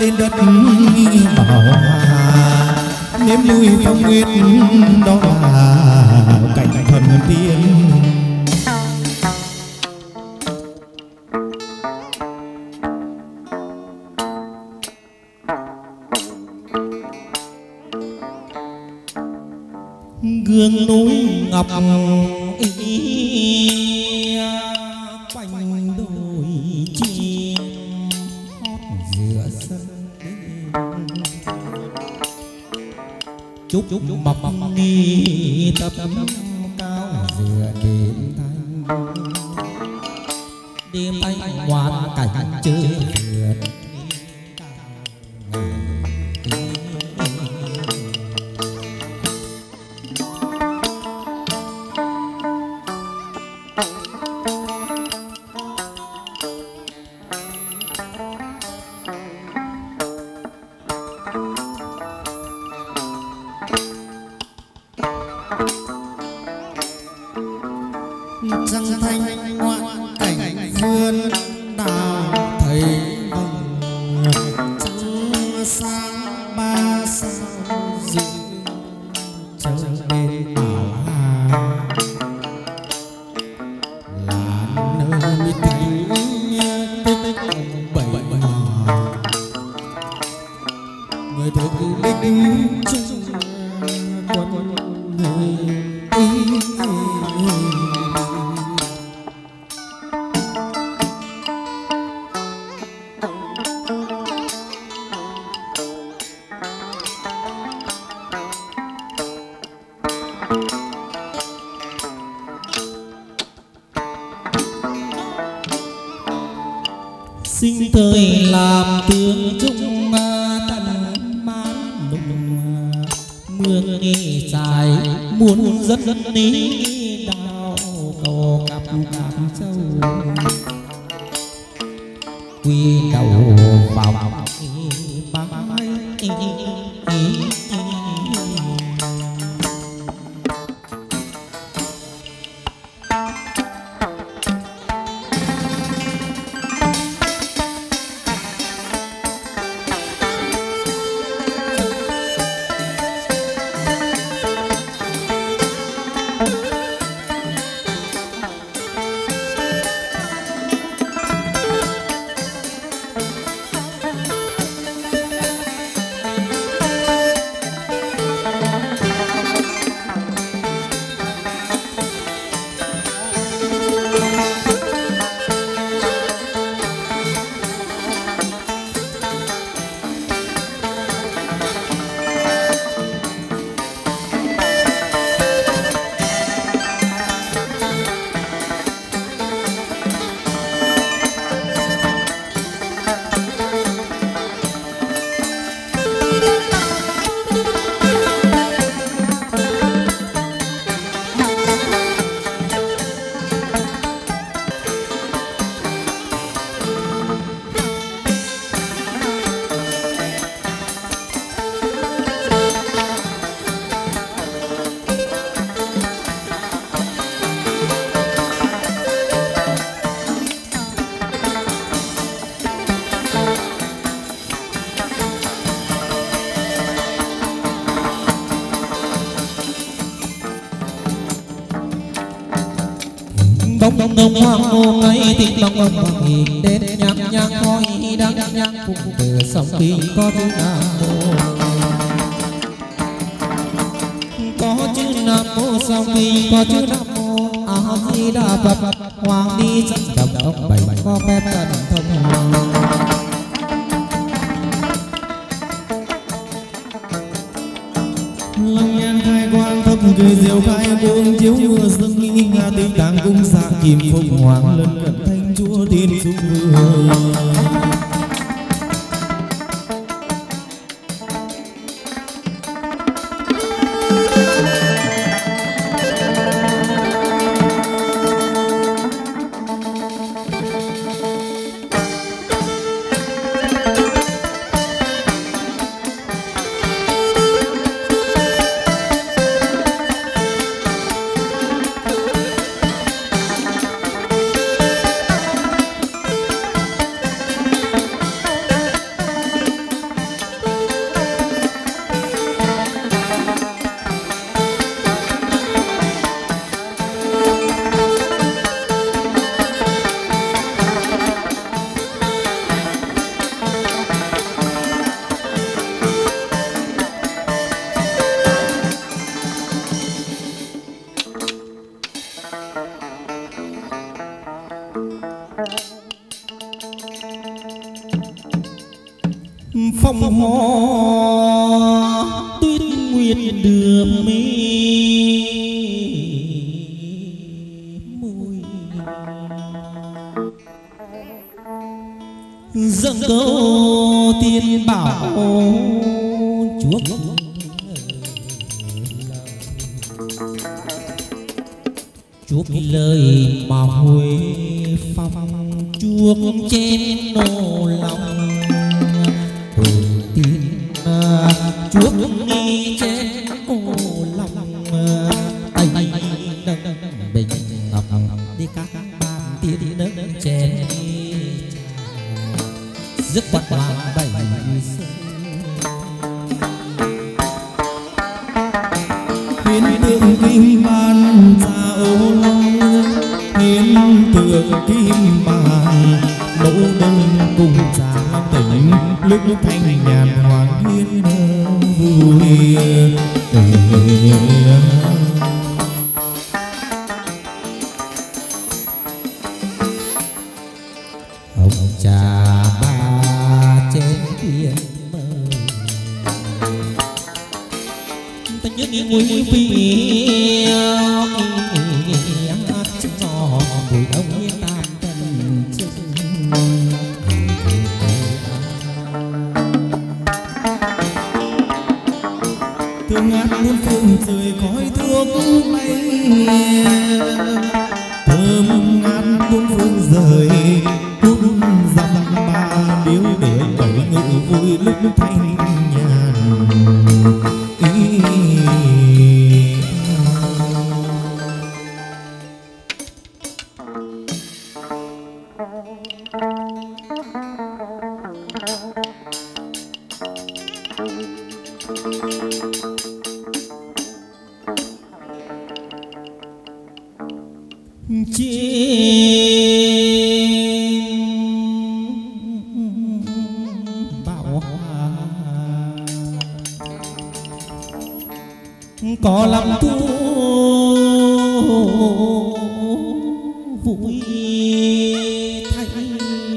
lên đất bảo hà, nếm mùi phong nguyệt đó là cảnh thần tiên. Gương núi ngọc quanh đồi chim hót giữa sân, chúc mọc ni tập cao giữa đêm thanh, đêm thanh ngoan cảnh chơi vượt. Trăng thanh ngoạn cảnh vườn đào thấy vầng trăng sáng ba sao dự chờ bên bảo hà, là nơi thấy tích bảy người thực linh chung quân người. Sinh thời làm tướng trung tận mãn nùng, mương nghi dài muôn dân ní đào cầu cặp châu, quy cầu vào bãi. Bông đông hoang hô ngay tình lòng ông hoàng đến nhang nhang khói đang nhang phụng từ sông kinh có thứ nam mô, có chữ nam mô sông kinh có chữ nam mô A Di Đà Phật. Hoàng đi dẫn đồng ông bảy có phép thần thông, long nhan khai quang thấp cười diệu khai cuồng chiếu mưa dâng nghi nga tinh tàng cung xạ kim phụng hoàng lân cận thanh chúa thiên dung người. phong hoa tuyết nguyệt đưa mi môi dâng câu tiên bảo chúa chuốc lời mà huế phong chuốc trên nô lòng hồn tin chuốc nghi trên ô lòng tay nâng bình ngọc đi các ban tiên nâng chén dứt bật hoàng bảy hiến tượng kim ban ra ô long hiến tượng kim bàn mẫu đông cùng cha long tỉnh lúc thanh nhàn hoàng hiến vui ông cha ba trên biển mơ ta nhớ nghĩ nguy phi cho bụi ông tam tần thương ngát muôn phương trời khói thuốc bay thơm ngát muôn phương rời hút dăm ba điếu để cởi ngự vui lúc thanh nhàn có lắm thu vui thanh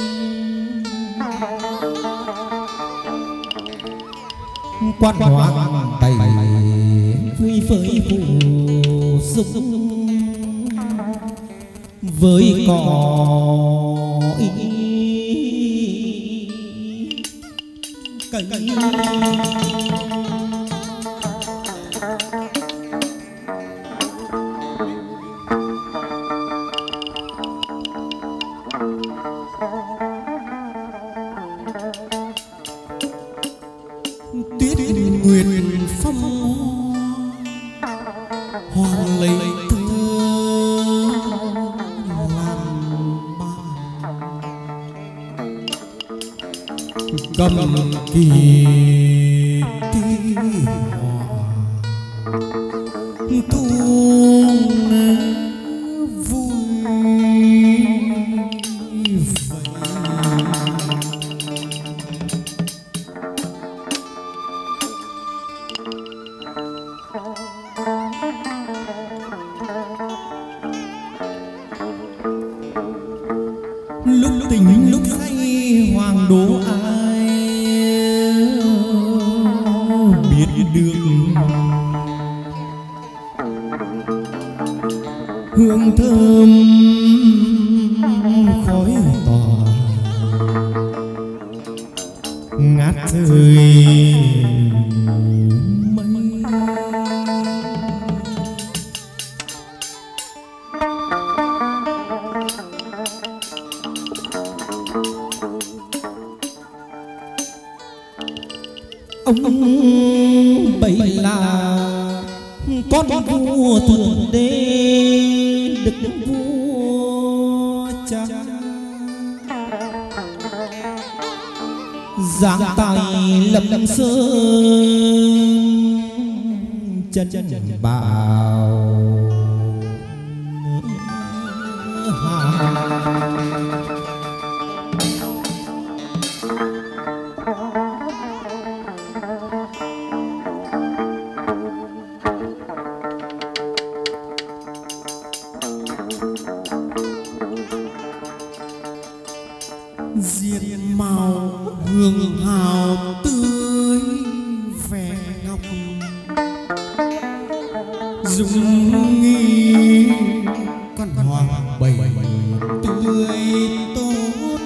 quan hoàng bày vui với phù dung với cỏ cây tuyết nguyệt phong hoàng lấy thơ làm ba cầm kỳ ti hòa tu vui vậy lúc tỉnh lúc say hoàng đô ai biết được hương thơm khói tỏa ngát trời mây ông bậy là con vua thượng đế đức vua cha giang tài lâm sơn chân bảo diệt màu hương hào tươi vẻ ngọc dung nghi con hoa bầy tươi tốt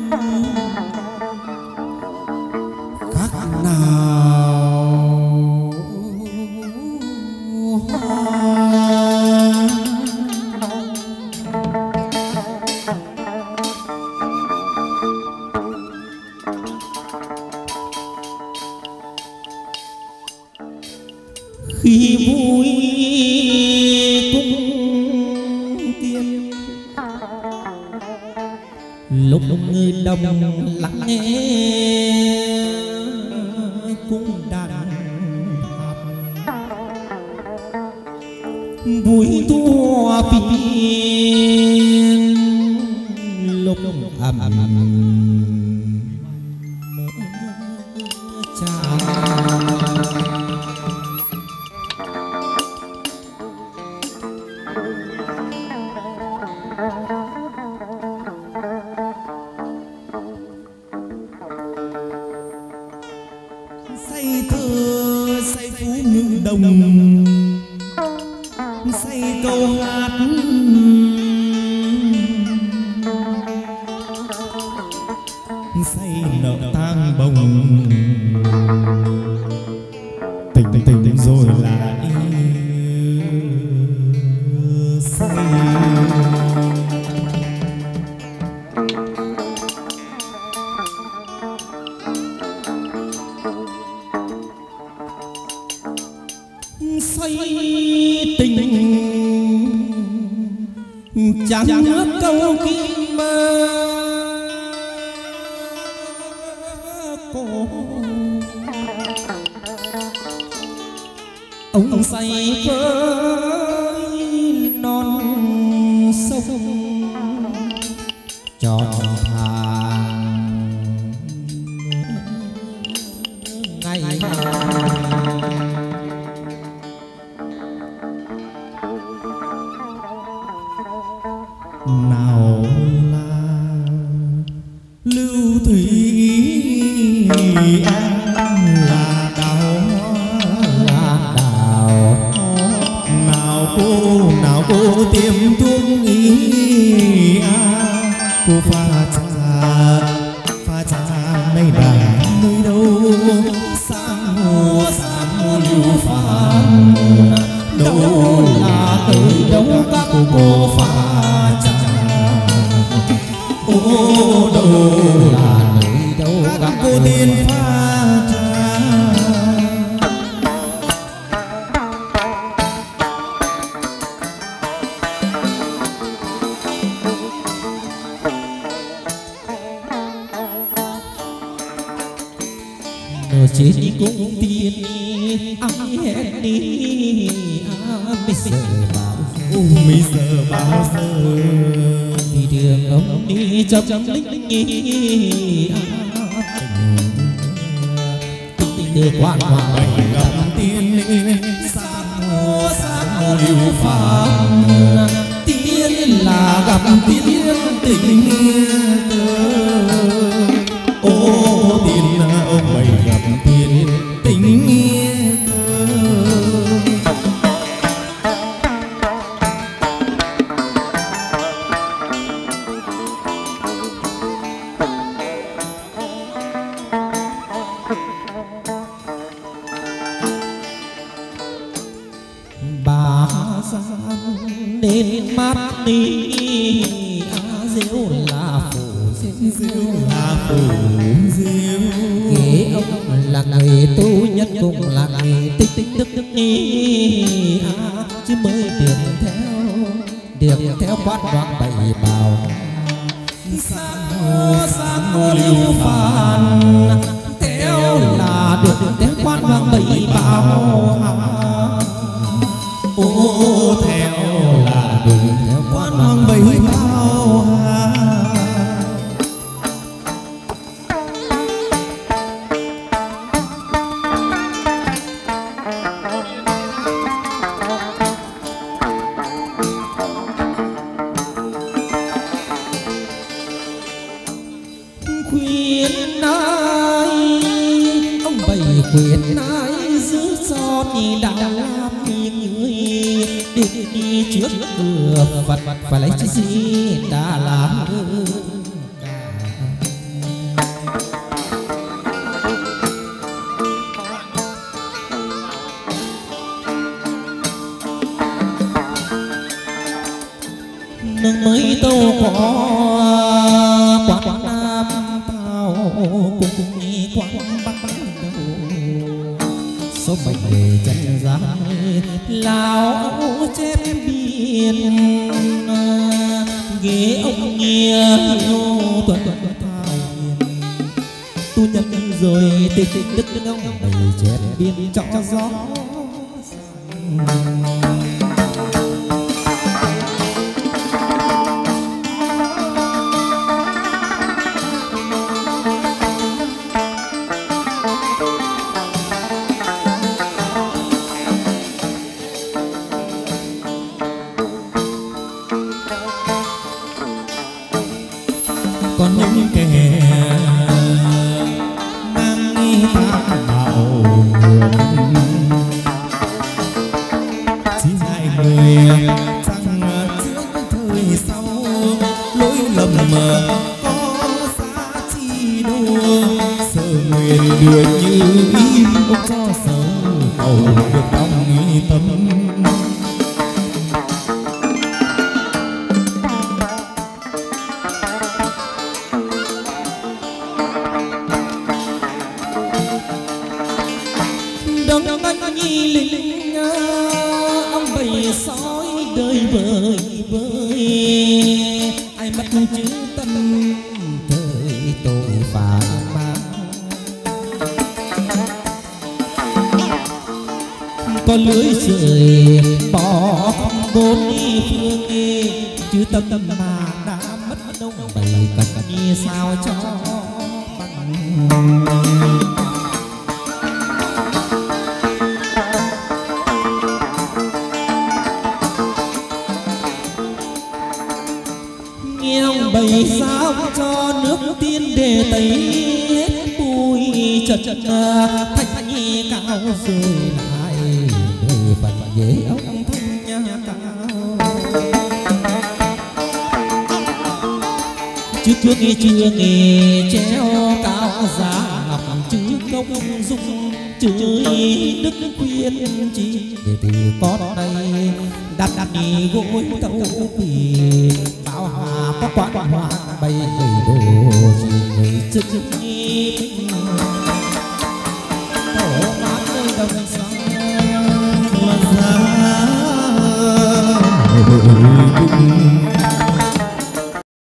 khác nào khi vui cung tiên lúc người đông lắng nghe cung đàn hát vui thua phiền lúc ầm say thơ say phú ngự đồng say câu hát say nợ tang bồng tình tình rồi lại say say tình chẳng nước câu kim cổ ông say với non sông tròn hàng ngày nào là lưu thủy an là đào nào cô tiêm thuốc ý cô pha trà nay đà nơi đâu sang hồ lưu phàm đâu là nơi đâu các cô pha trà ô đâu là nơi đâu các cô tiên pha trà. ở trên cung tiên ai hẹn đi bây giờ bao giờ thì đường ông đi chậm linh nghi tình đời quan hòa bảy gặp tiên sang hồ lưu phàm tiên là gặp tiên tình ô tiên ông bảy gặp tiên tình bà gian nên mắt đi rượu là phủ diêu ghế ông là người tu nhất cùng là người tích tích đức nghi chứ mới được theo quát đoán bày bào sang hồ lưu phàn theo là được theo quát đoán bày bào ô theo là được theo quát đoán bày bào khuyên ai ông bày khuyên ai giữ cho đi đạo làm người đi trước cửa Phật phải lấy cái gì đã làm nâng mới tô có quán nam tao cùng đi quán bắc đầu số bảy chân ra lao chép biên ghế ông nghe tuần thao tu nhân rồi tịch đức ông bảy chép biên cho gió còn những kẻ mang đi tham bảo chỉ hai người chẳng trước thời sau lỗi lầm mà có giá chi đua sợ nguyện được như ý ông cho sợ cầu được trong ý tâm đông anh nhi linh ông bày sói đời vơi vơi ai mất chữ tâm thời tội phạm mà con lưới trời bỏ không bốn phương chữ tâm mà đã mất đông bày cần như sao cho bằng bày sao cho nước tiên để tẩy hết bụi chật thanh nhi cao rồi lại đời phật dễ ông thanh nhà cao trước khi chưa nghề treo cao giá ngọc chữ công dung chữ đức khuyên chi để từ con đây đặt đi gối tấu quỳ bao hà có quả hoa bay gầy đồ gì người chức nghi